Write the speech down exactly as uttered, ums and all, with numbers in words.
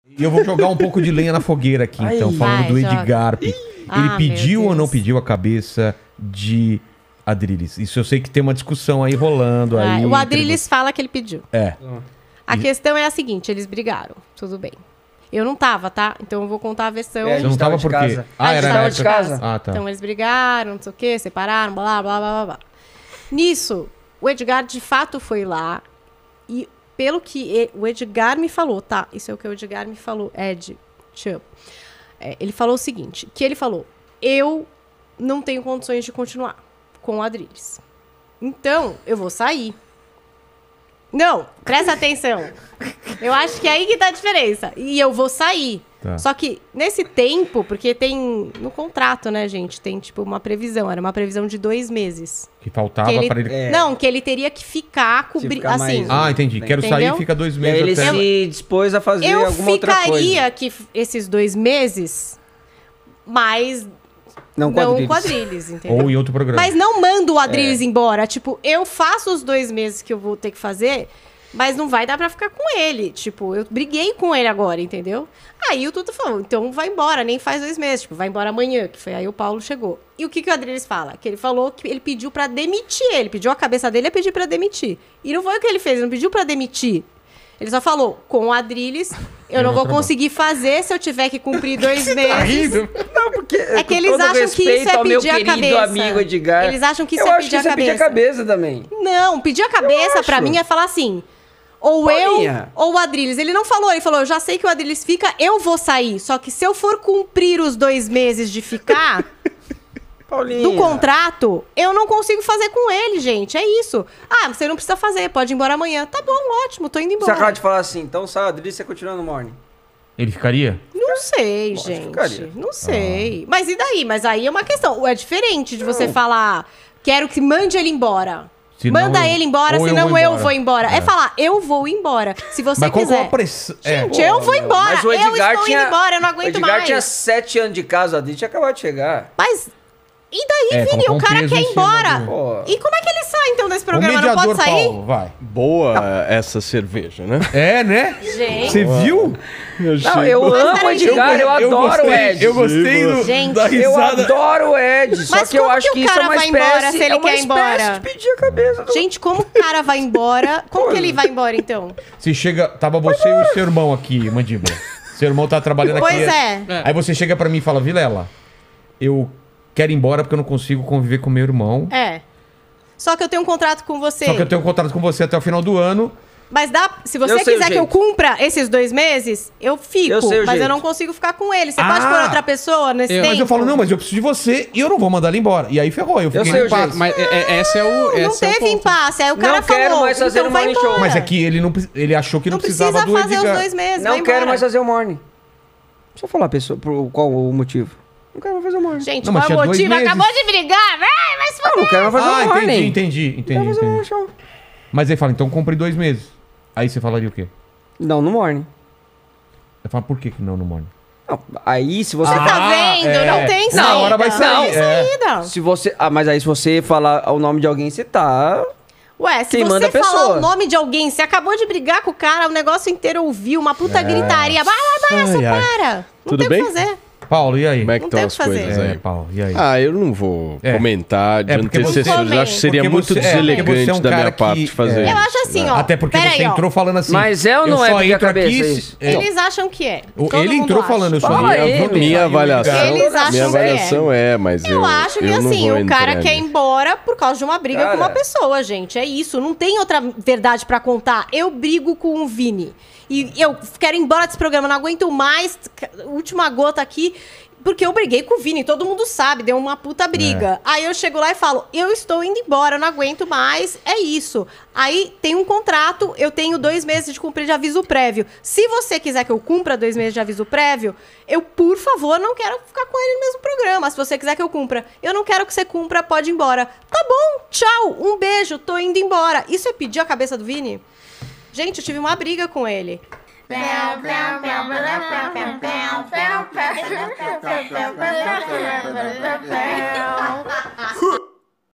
E eu vou jogar um pouco de lenha na fogueira aqui, então, Ai, falando vai, do joga. Edgar. Ele Ah, pediu meu ou não Deus. pediu a cabeça de Adrilles? Isso eu sei que tem uma discussão aí rolando. Ah, aí o entre Adrilles fala que ele pediu. vo- É. A E- questão é a seguinte, eles brigaram, tudo bem. Eu não tava, tá? Então eu vou contar a versão... É, Você não tava tava de por quê? casa. Ah, A era gente na tava época... de casa. Ah, tá. Então eles brigaram, não sei o quê, separaram, blá, blá, blá, blá, blá. Nisso, o Edgar de fato foi lá e pelo que e- o Edgar me falou, tá? Isso é o que o Edgar me falou, Ed, te amo. É, ele falou o seguinte, que ele falou, eu não tenho condições de continuar com o Adrilles. Então, eu vou sair. Não, presta atenção. Eu acho que é aí que tá a diferença. E eu vou sair. Tá. Só que nesse tempo, porque tem no contrato, né, gente? Tem tipo uma previsão. Era uma previsão de dois meses. Que faltava Que ele- pra ele... É. Não, que ele teria que ficar cobrir. ficar Assim, mais- Ah, entendi. Quero sair, Entendeu? fica dois E aí meses ele até... se dispôs a fazer eu alguma outra coisa. ficaria que f- esses dois meses, mas Não não quadrilhos. quadrilhos, entendeu? Ou em outro programa. Mas não mando o Adrilles É. embora. Tipo, eu faço os dois meses que eu vou ter que fazer, mas não vai dar pra ficar com ele. Tipo, eu briguei com ele agora, entendeu? Aí o Tuta falou, então vai embora, nem faz dois meses. Tipo, vai embora amanhã, que foi aí o Paulo chegou. E o que, que o Adrilles fala? Que ele falou que ele pediu pra demitir ele. Pediu a cabeça dele a pedir pra demitir. E não foi o que ele fez, ele não pediu pra demitir. Ele só falou, com o Adrilles, eu, não não vou trabalho. conseguir fazer se eu tiver que cumprir dois meses. Não, porque É que com eles todo acham que respeito isso é ao meu pedir a querido cabeça. amigo Edgar. Eles acham que isso eu é acho pedir que a isso é pedir a cabeça. cabeça também. Não, pedir a cabeça acho. pra mim é falar assim. Ou Paulinha. eu, ou o Adrilles. Ele não falou, ele falou, eu já sei que o Adrilles fica, eu vou sair. Só que se eu for cumprir os dois meses de ficar Paulinha. do contrato, eu não consigo fazer com ele, gente. É isso. Ah, você não precisa fazer, pode ir embora amanhã. Tá bom, ótimo, tô indo Você embora. acaba de falar assim, então sai, Adrilles, você continua no morning. Ele ficaria? Não sei, Lógico, gente. ficaria. Não sei. Mas e daí? Mas aí é uma questão. É diferente de você falar, quero que mande ele embora. Senão Manda eu- ele embora, ou eu senão vou eu embora. vou embora. É. É. falar, eu vou embora. Se você Mas qual que é quiser. a pressão? É. Gente, eu vou embora. Mas o eu Edgar estou tinha, indo embora, eu não o aguento Edgar mais. tinha sete anos de casa, a Adrilles tinha acabado de chegar. Mas. E daí, É, Vini? colocar O um cara peso quer em ir cima embora. do- Pô. E como é que ele sai, então, desse O programa? Não mediador, pode sair? Paulo, vai. Boa essa cerveja, né? É, né? Gente. Você viu? Não, eu Mas amo o peraí, Edgar, eu, eu adoro gostei, o Ed. Eu gostei do, Gente, da Eu risada. adoro o Ed, só Mas que eu como acho que o que isso é cara uma vai espécie, embora se ele é uma quer ir espécie embora? de pedir a cabeça do... Gente, como o cara vai embora? Como que ele vai embora, então? Se chega... Tava você e o seu irmão aqui, Mandíbula. Seu irmão tá trabalhando aqui. Pois é. Aí você chega pra mim e fala, Vilela, eu quero ir embora porque eu não consigo conviver com meu irmão. É. Só que eu tenho um contrato com você. Só que eu tenho um contrato com você até o final do ano. Mas dá, se você Eu sei o quiser que eu jeito. cumpra esses dois meses, eu fico. Eu sei o mas eu jeito. não consigo ficar com ele. Você Ah! pode pôr outra pessoa nesse tempo? Mas eu falo, não, mas eu preciso de você e eu não vou mandar ele embora. E aí ferrou, eu fiquei sei no o pato. jeito. Mas é, é, esse é o. Não, não esse é o teve ponto. impasse. Aí o cara Não quero falou, mais fazer então o vai morning show. embora. Mas é que ele, não, ele achou que não, Não precisava precisa do fazer os Edgar. dois meses, Não vai quero embora. mais fazer o morning. Deixa eu falar, pessoa, por qual o motivo. Não quero mais fazer o morning. Gente, Não, qual mas é o tinha dois motivo? meses. Acabou de brigar. Vai, vai se Ah, não quero mais fazer Ah, o morning. entendi, entendi, Não entendi, quero fazer o morning entendi. show. Mas aí fala, então cumpri dois meses. Aí você falaria o quê? Não, no morning. Eu falo, por que que não no morning? Não, aí se você... Você tá Ah, vendo? é. Não tem saída. Na hora vai sair, Não tem é. saída. Se você... Ah, mas aí se você falar o nome de alguém, você tá... Ué, se Queimando você a pessoa. falar o nome de alguém, você acabou de brigar com o cara, o negócio inteiro ouviu, uma puta gritaria. Vai, vai, vai, Ai, ai. separa. Não Tudo tem o bem? que fazer. Paulo, e aí? Como é que Não estão tem o as que fazer. coisas É, aí? Paulo, e aí? Ah, eu não vou É. comentar de É, porque você- antecessores. Eu acho que seria Porque muito você- é, porque você é deselegante um da cara minha que- parte fazer é. Eu isso. acho assim, ó. Até porque pera você aí, ó. entrou falando assim. Mas é ou não eu é só pedir a entro cabeça, aqui. é isso? é, Eles acham que é. o- Todo ele mundo entrou acha. falando, eu só Fala ia- aí, eu vou- Minha Eles avaliação, acham minha que é. avaliação é, mas eu, Eu acho que eu não assim, vou o cara entrar quer ir nisso. embora por causa de uma briga Cara. com uma pessoa, gente. É isso. Não tem outra verdade pra contar. Eu brigo com o Vini. E eu quero ir embora desse programa, não aguento mais. Última gota aqui. Porque eu briguei com o Vini, todo mundo sabe, deu uma puta briga. Aí eu chego lá e falo, eu estou indo embora, eu não aguento mais, é isso. Aí tem um contrato, eu tenho dois meses de cumprir de aviso prévio. Se você quiser que eu cumpra dois meses de aviso prévio, eu, por favor, não quero ficar com ele no mesmo programa. Se você quiser que eu cumpra, eu não quero que você cumpra, pode ir embora. Tá bom, tchau, um beijo, tô indo embora. Isso é pedir a cabeça do Vini? Gente, eu tive uma briga com ele.